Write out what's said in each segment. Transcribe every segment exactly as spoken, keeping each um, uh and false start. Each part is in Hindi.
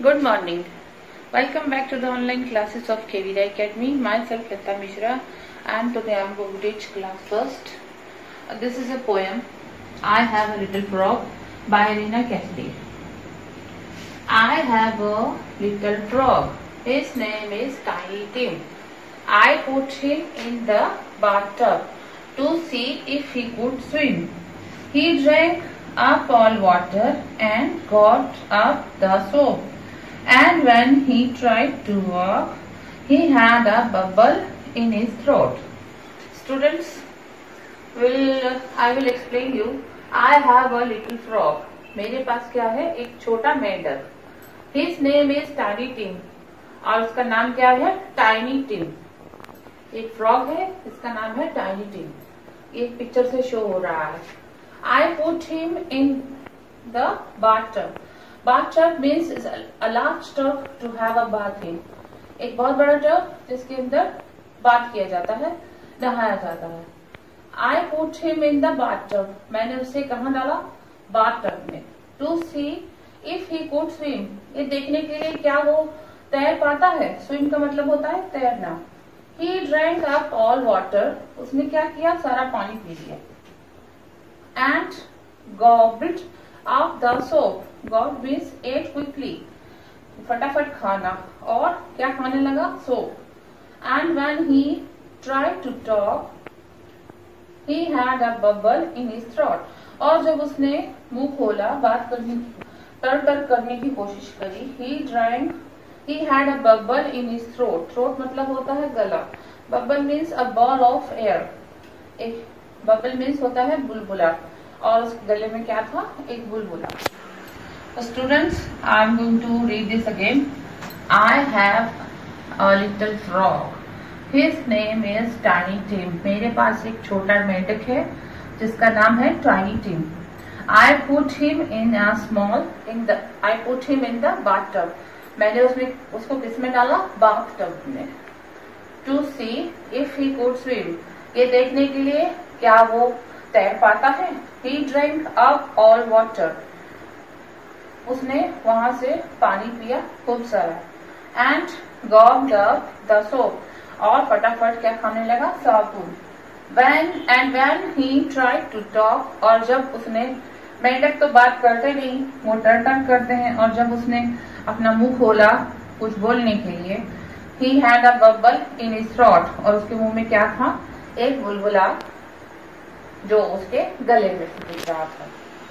Good morning. Welcome back to the online classes of K V R Academy. Myself Lata Mishra, and today I am going to teach class first. Uh, this is a poem. I have a little frog by Rina Cassidy. I have a little frog. His name is Tiny Tim. I put him in the bathtub to see if he could swim. He drank up all water and got up the soap. And when he tried to walk, he had a bubble in his throat. Students, will I will explain you. I have a little frog. मेरे पास क्या है? एक छोटा मेंढक. His name is Tiny Tim. और उसका नाम क्या है? Tiny Tim. एक फ्रॉग है, इसका नाम है Tiny Tim. ये पिक्चर से शो हो रहा है. I put him in the bathtub. Bathtub means is a large tub to have a bath in. एक बहुत बड़ा टब जिसके अंदर बाथ किया जाता है, नहाया जाता है. I put him in the bathtub. मैंने उसे कहाँ डाला? bathtub में. To see if he could swim. ये देखने के लिए क्या वो तैर पाता है? Swim का मतलब होता है तैरना. He drank up all water. उसने क्या किया? सारा पानी पी लिया. And gobbled up the soap. God means ate quickly. फटाफट खाना. और क्या खाने लगा? Soap. And when he tried to talk, he had a bubble in his throat. और जब उसने मुंह खोला, बात करने टर टर करने की कोशिश करी, he drank, he had a bubble in his throat. Throat मतलब होता है गला. Bubble means a ball of air. एक bubble means होता है बुलबुला. और उस गले में क्या था? एक बुलबुला. So students, I am going to read this again. I have a little frog. His name is Tiny Tim. मेरे पास एक छोटा मेंढक है जिसका नाम है Tiny Tim. I put him in a small in the I put him in the bathtub. मैंने उसमें उसको किसमें डाला? bathtub में. To see if he could swim. ये देखने के लिए क्या वो तैर पाता है? He drank up all water. उसने वहां से पानी पिया खूब सारा. And gobbled up the soap. और फटाफट क्या खाने लगा? साबुन. When and when he tried to talk. और जब उसने, मेंढक तो बात करते नहीं, वो टर टर करते हैं, और जब उसने अपना मुंह खोला कुछ बोलने के लिए, he had a bubble in his throat. और उसके मुंह में क्या था? एक बुलबुला जो उसके गले में दिख रहा था.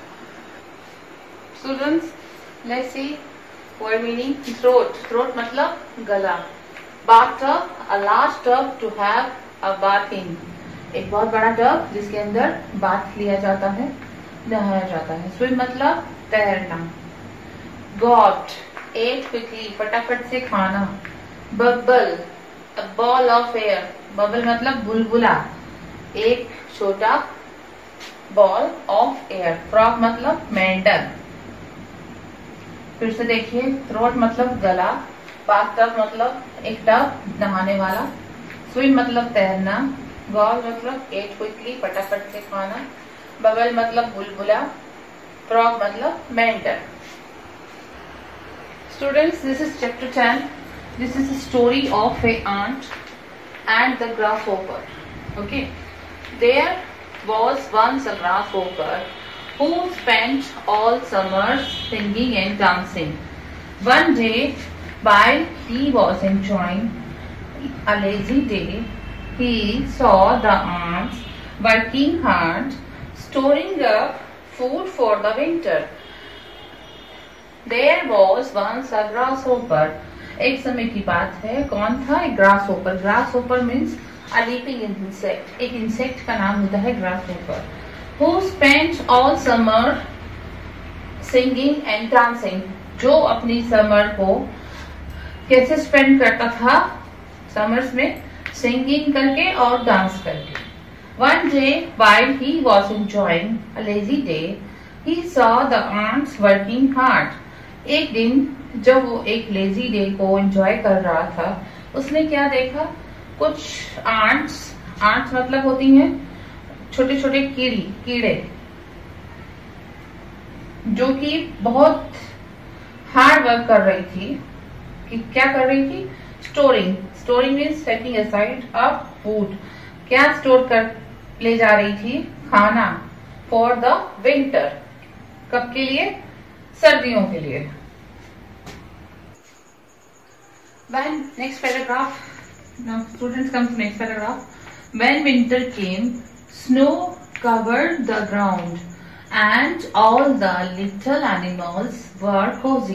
Students, let's see word meaning. Throat. Throat मतलब गला. Bathtub, a large tub to have a bath in. एक बहुत बड़ा टब जिसके अंदर बाथ लिया जाता है, नहाया जाता है. Swim मतलब तैरना. Got, ate quickly, फटाफट से खाना. Bubble, a ball of air. Bubble मतलब बुलबुला, एक छोटा बॉल ऑफ एयर. फ्रॉग मतलब मेंढक. फिर से देखिए, थ्रोट मतलब गला, बाथटब मतलब एक टब नहाने वाला, स्विम मतलब तैरना, गॉल मतलब एट क्विकली फटाफट से खाना, बबल मतलब बुलबुला, फ्रॉग मतलब मेंढक. Students, this is chapter ten. This is a story of a ant and the grasshopper. Okay, there was once a grasshopper who spent all summer singing and dancing. One day, while he was enjoying a lazy day, he saw the ants working hard, storing up food for the winter. There was once a grasshopper. एक समय की बात है. कौन था? एक grasshopper. Grasshopper means a leaping insect. एक insect का नाम होता है grasshopper. Who spent all summer singing and dancing. जो अपनी समर को कैसे स्पेंड करता था? समर्स में सिंगिंग करके और डांस करके. One day while he was enjoying a lazy day, he saw the ants working hard. एक दिन जब वो एक लेजी डे को एंजॉय कर रहा था, उसने क्या देखा? कुछ आंट्स, आंट्स मतलब होती हैं छोटे छोटे कीड़ी, कीड़े, जो कि बहुत हार्ड वर्क कर रही थी कि क्या कर रही थी, storing. Storing means setting aside a food. क्या स्टोर कर ले जा रही थी, खाना, फॉर द विंटर। कब के लिए, सर्दियों के लिए। When next paragraph, now students come to next paragraph. When winter came, snow covered the ground and all the little animals were cozy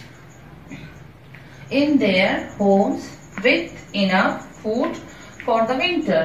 in their homes with enough food for the winter.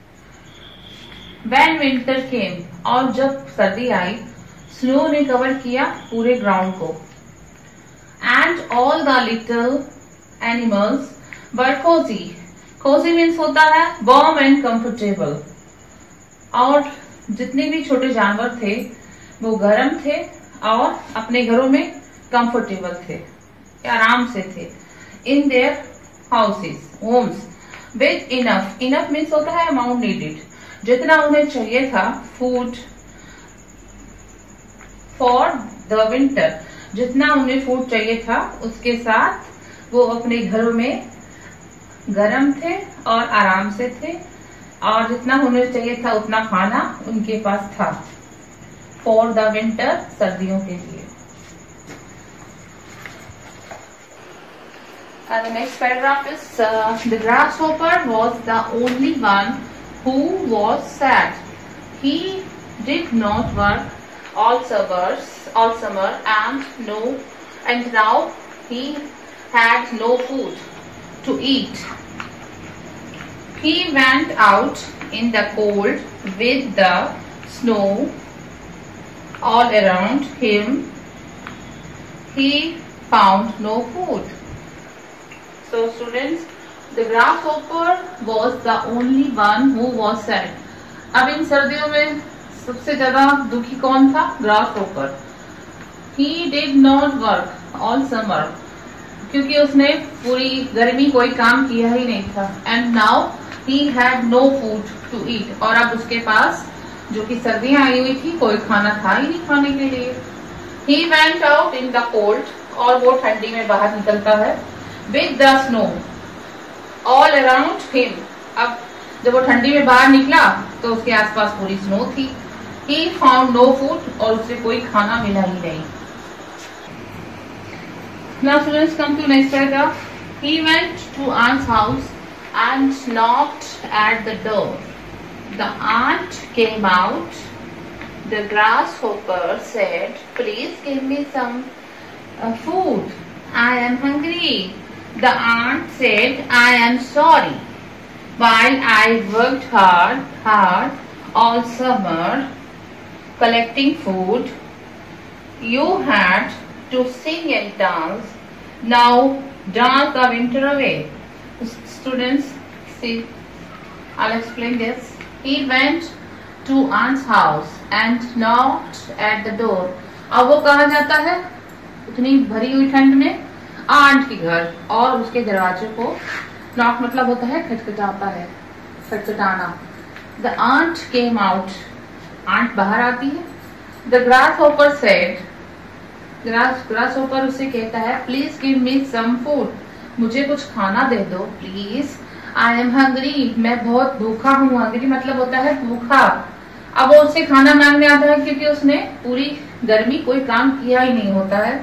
When winter came, और जब सर्दी आई, स्नो ने कवर किया पूरे ग्राउंड को, and all the little animals were cozy. Cozy means होता है वार्म एंड कंफर्टेबल, और जितने भी छोटे जानवर थे वो गर्म थे और अपने घरों में कंफर्टेबल थे, आराम से थे। In their houses, homes, with enough. Enough means होता है अमाउंट नीडेड, जितना उन्हें चाहिए था, फूड फॉर द विंटर, जितना उन्हें फूड चाहिए था उसके साथ वो अपने घरों में गर्म थे और आराम से थे, और जितना उन्हें चाहिए था उतना खाना उनके पास था, फॉर द विंटर, सर्दियों के लिए। And the next paragraph is uh, the grasshopper was the only one who was sad. He did not work all summers, all summer, and no, and now he had no food to eat. He went out in the cold with the snow all around him. He found no food. So students, the grasshopper was the only one who was sad. अब इन सर्दियों में सबसे ज्यादा दुखी कौन था, grasshopper. He did not work all summer, क्योंकि उसने पूरी गर्मी कोई काम किया ही नहीं था, and now he had no food to eat, और अब उसके पास जो कि सर्दियां आई हुई थी कोई खाना था ही नहीं खाने के लिए। He went out in the cold, और वो ठंडी में बाहर निकलता है, with the snow all around him। अब जब वो ठंडी में बाहर निकला तो उसके आसपास पूरी स्नो थी। He found no food, और उसे कोई खाना मिला ही नहीं। Now students come to next paragraph. He went to aunt's house and knocked at the door. The aunt came out. The grasshopper said, "Please give me some uh, food. I am hungry." The aunt said, "I am sorry. While I worked hard, hard all summer collecting food, you had to sing and dance. Now dance the winter away." Students, see, I'll explain this. He went to aunt's house and knocked at the door. अब वो कहाँ जाता है उतनी भरी हुई ठंड में, आंट के घर, और उसके दरवाजे को नॉक मतलब होता है खटखटाता है, खटखटाना। The ant came out, ant बाहर आती है। The grasshopper said, grass grasshopper उसे कहता है, "please give me some food", मुझे कुछ खाना दे दो प्लीज। आई एम हंग्री, मैं बहुत भूखा हूँ। हंग्री मतलब होता है भूखा। अब वो उससे खाना मांगने आता है क्योंकि उसने पूरी गर्मी कोई काम किया ही नहीं होता है।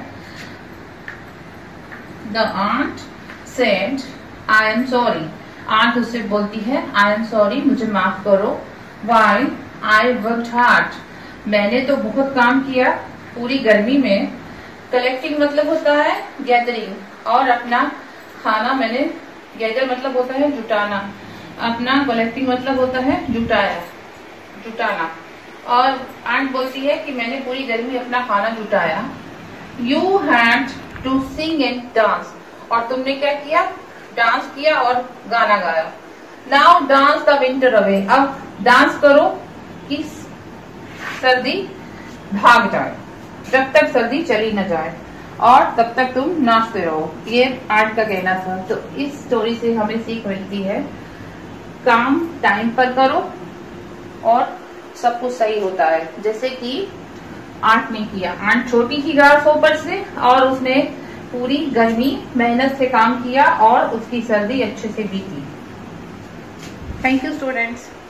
The aunt said, "I am sorry." Ant उससे बोलती है, "I am sorry, मुझे माफ करो। While I worked hard, मैंने तो बहुत काम किया पूरी गर्मी में। Collecting मतलब होता है गैदरिंग, और अपना खाना मैंने, गैदर मतलब होता है जुटाना, अपना कलेक्टिंग मतलब होता है जुटाया, जुटाना। और आंट बोलती है कि मैंने पूरी गर्मी अपना खाना जुटाया। You had to sing and dance, और तुमने क्या किया, डांस किया और गाना गाया। Now dance the winter away, अब डांस करो कि सर्दी भाग जाए, जब तक सर्दी चली न जाए, और तब तक तुम नाचते रहो। ये आंट का कहना था। तो इस स्टोरी से हमें सीख मिलती है, काम टाइम पर करो और सब कुछ सही होता है। जैसे कि आंट ने किया, आंट छोटी थी ग्रासहोपर से और उसने पूरी गर्मी मेहनत से काम किया और उसकी सर्दी अच्छे से बीती। Thank you students.